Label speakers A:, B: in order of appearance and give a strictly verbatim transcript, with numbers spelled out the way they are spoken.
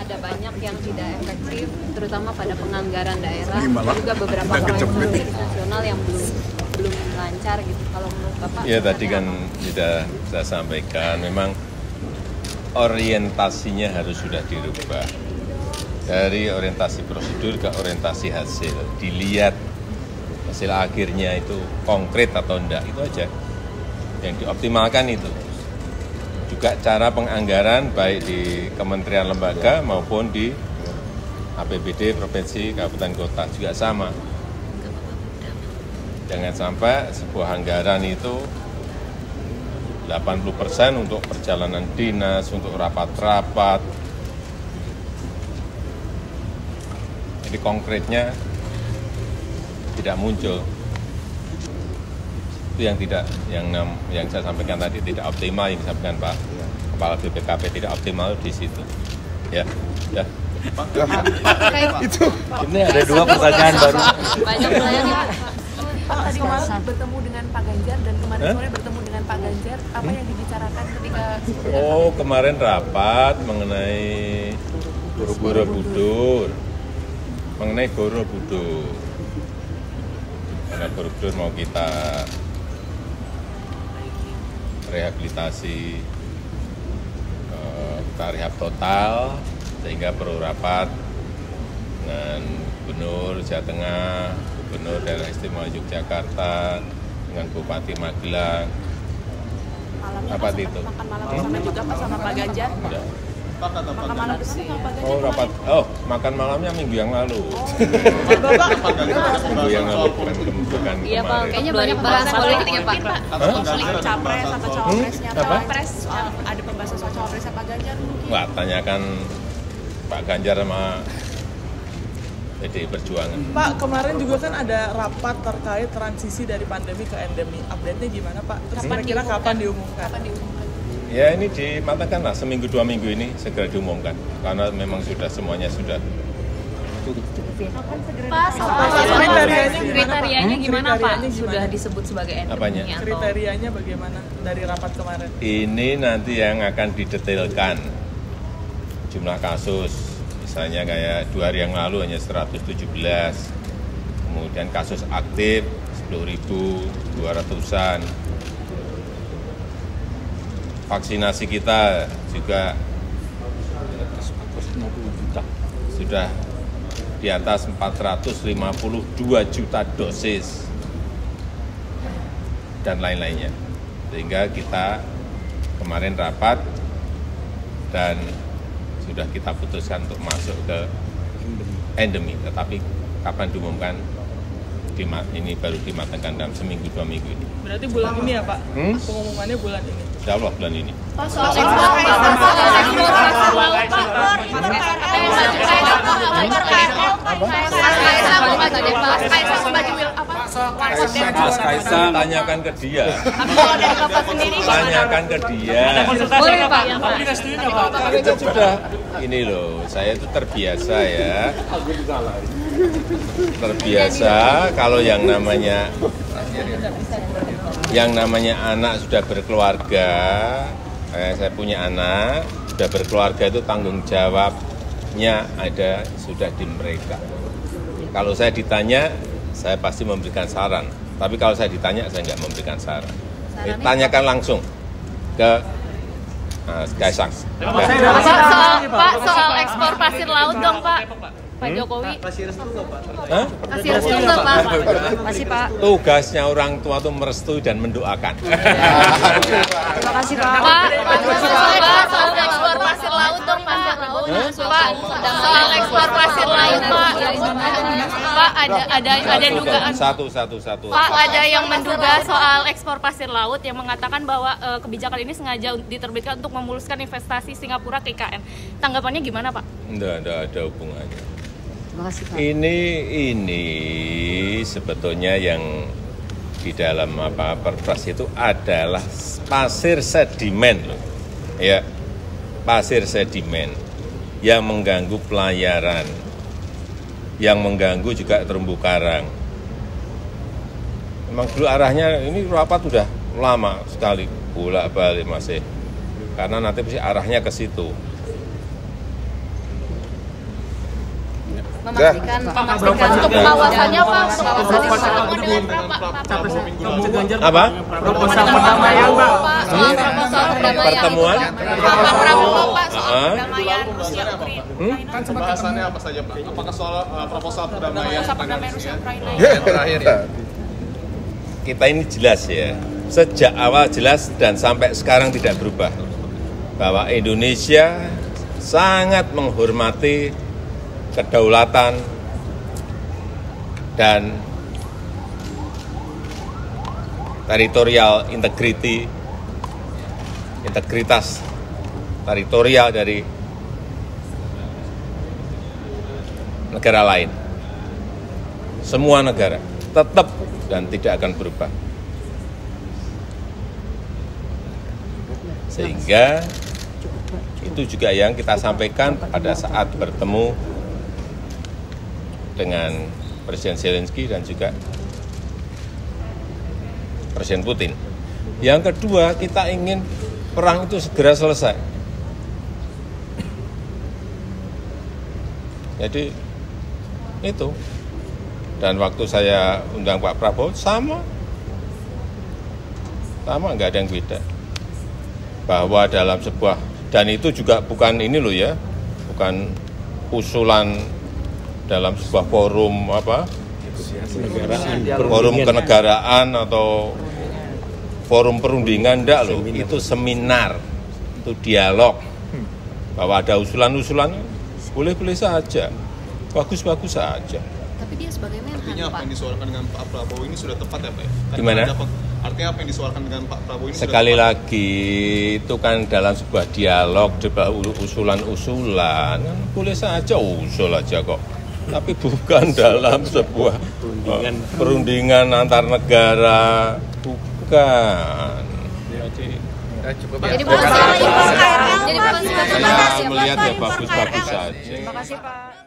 A: ada banyak yang tidak efektif, terutama pada penganggaran daerah, juga beberapa proyek nasional yang belum belum lancar gitu. Kalau menurut Bapak?
B: Ya tadi kan sudah saya sampaikan, memang orientasinya harus sudah dirubah dari orientasi prosedur ke orientasi hasil. Dilihat hasil akhirnya itu konkret atau enggak, itu aja yang dioptimalkan itu. Juga cara penganggaran baik di kementerian lembaga maupun di A P B D provinsi, kabupaten, kota juga sama. Jangan sampai sebuah anggaran itu delapan puluh persen untuk perjalanan dinas, untuk rapat-rapat. Jadi konkretnya tidak muncul. Itu yang tidak, yang yang saya sampaikan tadi tidak optimal, yang disampaikan Pak Kepala B P K P tidak optimal di situ. Ya, ya.
C: Itu. Ini ada dua pertanyaan baru.
A: Banyak pertanyaan Pak.
D: Pak, tadi malam bertemu dengan Pak Ganjar dan kemarin huh? sore bertemu dengan Pak Ganjar. Apa hmm? yang dibicarakan ketika?
B: Oh, kemarin rapat mengenai Borobudur, mengenai Borobudur. Karena Borobudur mau kita rehabilitasi, kita rehab total, sehingga perlu rapat dengan Gubernur Jawa Tengah, Gubernur Daerah Istimewa Yogyakarta, dengan Bupati Magelang. Rapat itu.
D: Makan malam bersama juga Pak sama Pak Ganjar.
B: Ya.
D: Makan malam bersama Pak Ganjar.
B: Oh rapat, oh makan malamnya minggu yang lalu.
D: Oh.
B: Minggu yang lalu bukan bukan
A: Iya Pak,
B: kemarin.
A: kayaknya banyak bahas politik ya Pak.
D: Konflik capres atau cawapresnya
B: Hmm?
D: Pak. Pres soal ada pembahasan soal cawapresnya Pak Ganjar mungkin.
B: Wah, tanyakan Pak Ganjar sama P D I Perjuangan.
E: Pak, kemarin juga kan ada rapat terkait transisi dari pandemi ke endemi. Update-nya gimana Pak? Terus kira-kira kapan diumumkan?
D: Kapan diumumkan?
B: Ya ini dimatangkan lah, seminggu dua minggu ini segera diumumkan. Karena memang sudah semuanya sudah.
A: Pak,
E: kriterianya gimana,
A: kriterianya gimana Pak?
E: Kriterianya
A: Sudah
E: gimana?
A: disebut sebagai endemi
B: Apanya?
A: atau?
E: Kriterianya bagaimana dari rapat kemarin?
B: Ini nanti yang akan didetailkan jumlah kasus. Misalnya kayak dua hari yang lalu hanya seratus tujuh belas. Kemudian kasus aktif sepuluh ribu dua ratusan. Vaksinasi kita juga sudah di atas empat ratus lima puluh dua juta dosis dan lain-lainnya. Sehingga kita kemarin rapat dan sudah kita putuskan untuk masuk ke endemi. Tetapi kapan diumumkan, ini baru dimatangkan dalam seminggu dua minggu ini.
E: Berarti bulan ini ya Pak?
B: Hmm?
E: Pengumumannya bulan ini?
B: Insya Allah bulan ini.
A: Pak, soal ekspor
B: Mas Kaisang, tanyakan ke dia. Tanyakan ke dia.
A: Boleh Pak.
B: Itu sudah, ini loh, saya itu terbiasa ya. Terbiasa kalau yang namanya yang namanya anak sudah berkeluarga, eh, saya punya anak sudah berkeluarga, itu tanggung jawabnya ada sudah di mereka. Kalau saya ditanya, saya pasti memberikan saran. Tapi kalau saya ditanya, saya nggak memberikan saran. Eh, tanyakan langsung ke uh, Kaisang.
A: Pak, soal, Pak, soal ekspor pasir laut dong Pak. Pak Jokowi.
C: Kasih restu nggak Pak?
B: Hah?
A: Kasih restu nggak Pak? Masih Pak.
B: Tugasnya orang tua itu merestui dan mendoakan.
A: Terima kasih Pak. Pak, Pak, soal ekspor pasir laut dong Pak. Pak, soal ekspor pasir laut Pak. Pak, ada ada ada dugaan.
B: Satu satu satu.
A: Pak, ada yang menduga soal ekspor pasir laut yang mengatakan bahwa uh, kebijakan ini sengaja diterbitkan untuk memuluskan investasi Singapura ke I K N. Tanggapannya gimana Pak?
B: Enggak, enggak ada hubungannya.
A: Terima kasih Pak.
B: Ini ini sebetulnya yang di dalam apa Perpres itu adalah pasir sedimen loh. Ya. Pasir sedimen yang mengganggu pelayaran, yang mengganggu juga terumbu karang. Memang dulu arahnya ini rapat sudah lama sekali bolak-balik masih, karena nanti pasti arahnya ke situ.
A: memastikan memastikan untuk pengawasannya Pak, pengawasannya Pak dengan berapa
B: Apa?
C: Proposal perdamaian, Pak.
A: Pak, soal proposal perdamaian.
B: Pertemuan?
A: Pak Prabowo Pak soal
B: Ah.
A: perdamaian Rusia Ukraina.
F: Kan pembahasannya apa saja Pak? Apakah soal uh, proposal perdamaian
A: Proposal
F: dengan
A: perdamaian Rusia
F: Rusia?
A: Ukraina.
B: Yang terakhir ya. Kita ini jelas ya, sejak awal jelas dan sampai sekarang tidak berubah bahwa Indonesia sangat menghormati kedaulatan dan teritorial integrity, integritas teritorial dari negara lain. Semua negara tetap dan tidak akan berubah. Sehingga itu juga yang kita sampaikan pada saat bertemu dengan Presiden Zelensky dan juga Presiden Putin. Yang kedua, kita ingin perang itu segera selesai. Jadi itu. Dan waktu saya undang Pak Prabowo, sama. Sama, nggak ada yang beda. Bahwa dalam sebuah, dan itu juga bukan ini loh ya, bukan usulan dalam sebuah forum apa, forum kenegaraan atau forum perundingan, enggak loh, itu seminar, itu dialog, bahwa ada usulan-usulan, boleh-boleh saja, bagus-bagus saja.
A: Tapi dia sebagai Menhan,
F: Artinya apa
A: Pak.
F: yang disuarakan dengan Pak Prabowo ini sudah tepat ya Pak? Ya? Karena
B: Gimana?
F: ada- Artinya apa yang disuarakan dengan Pak Prabowo ini
B: Sekali
F: sudah tepat?
B: lagi, itu kan dalam sebuah dialog, sebuah usulan-usulan, kan boleh saja usul aja kok. Tapi bukan dalam sebuah uh, perundingan antar negara, bukan. Jadi,
A: Jadi bukan soal impor K R L, jadi bukan soal
B: saya melihat ya bagus-bagus saja.
A: Terima kasih Pak.